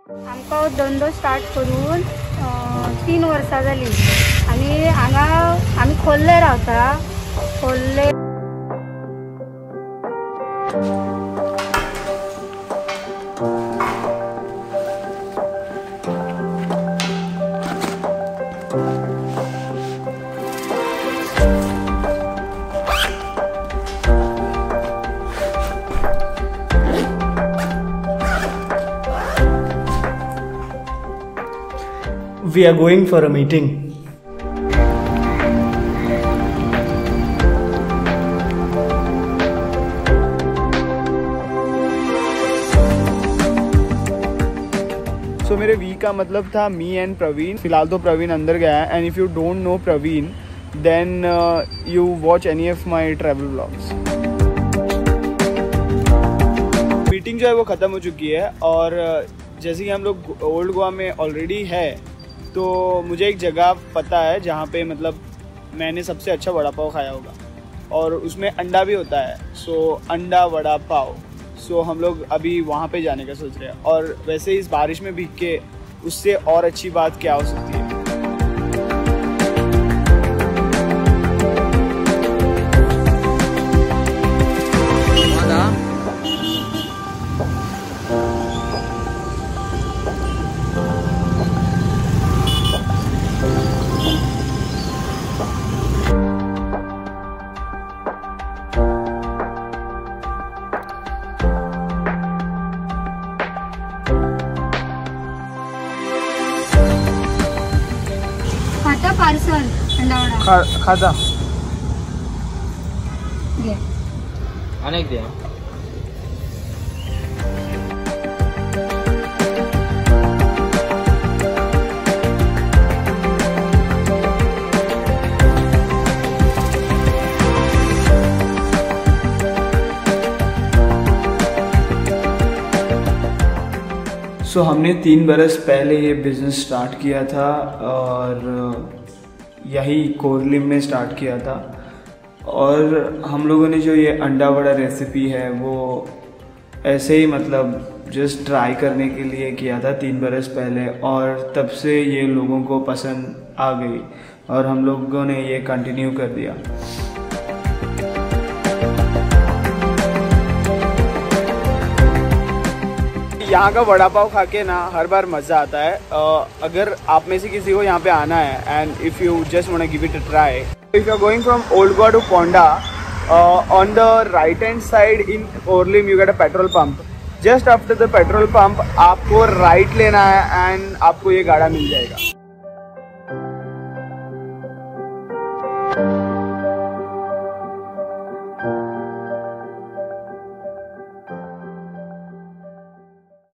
आमकां धंदो स्टार्ट करून 3 वर्सां जाली आनी हांगा आमी खोर्ले रावता. खोर्ले We are going for a meeting. So मेरे वी का मतलब था मी एंड प्रवीण. फिलहाल तो प्रवीण अंदर गया है. And if you don't know Praveen then you watch any of my travel vlogs. Meeting जो है वो ख़त्म हो चुकी है और जैसे कि हम लोग ओल्ड गोवा में ऑलरेडी है तो मुझे एक जगह पता है जहाँ पे मतलब मैंने सबसे अच्छा वड़ा पाव खाया होगा और उसमें अंडा भी होता है. सो अंडा वड़ा पाव. सो हम लोग अभी वहाँ पे जाने का सोच रहे हैं. और वैसे इस बारिश में भीग के उससे और अच्छी बात क्या हो सकती है. खाता पार्सल अंडा वडा खाता घे. अनेक द्या. सो हमने 3 बरस पहले ये बिज़नेस स्टार्ट किया था और यही कोरलिम में स्टार्ट किया था. और हम लोगों ने जो ये अंडा वड़ा रेसिपी है वो ऐसे ही मतलब जस्ट ट्राई करने के लिए किया था 3 बरस पहले. और तब से ये लोगों को पसंद आ गई और हम लोगों ने ये कंटिन्यू कर दिया. यहाँ का वड़ा पाव खा के ना हर बार मज़ा आता है. अगर आप में से किसी को यहाँ पे आना है and if you just want to give it a try, if you are going from Old Goa to Ponda on the right hand side in Corlim you get a petrol pump. Just after the petrol pump आपको right लेना है and आपको ये गाड़ा मिल जाएगा.